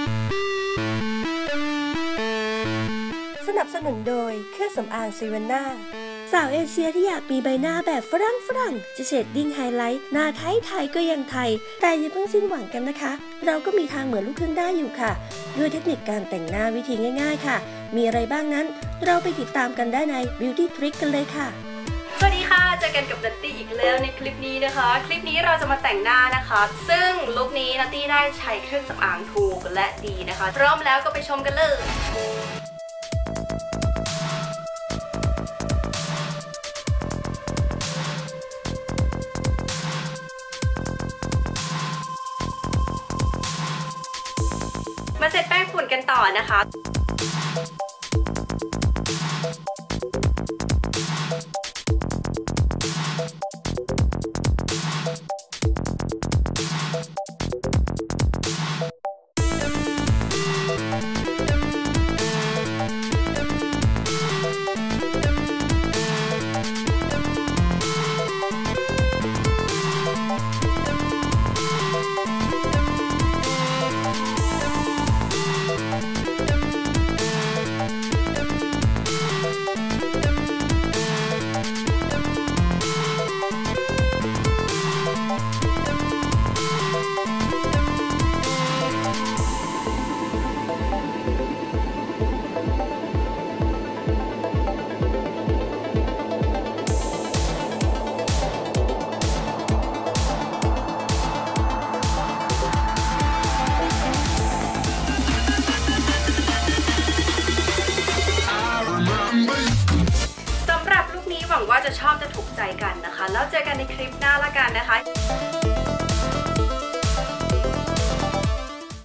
สนับสนุนโดยเครื่องสำอางซีเวนน่าสาวเอเชียที่อยากมีใบหน้าแบบฝรั่งจะเชดดิ้งไฮไลท์หน้าไทยก็ยังไทยแต่อย่าเพิ่งสิ้นหวังกันนะคะเราก็มีทางเหมือนลูกครึ่งได้อยู่ค่ะด้วยเทคนิคการแต่งหน้าวิธีง่ายๆค่ะมีอะไรบ้างนั้นเราไปติดตามกันได้ใน Beauty Trick กันเลยค่ะสวัสดีค่ะเจอกันกับนัตตี้อีกแล้วในคลิปนี้นะคะคลิปนี้เราจะมาแต่งหน้านะคะซึ่งลุคนี้นัตตี้ได้ใช้เครื่องสำอางถูกและดีนะคะพร้อมแล้วก็ไปชมกันเลยมาเซตแป้งฝุ่นกันต่อนะคะหวังว่าจะชอบจะถูกใจกันนะคะแล้วเจอกันในคลิปหน้าละกันนะคะ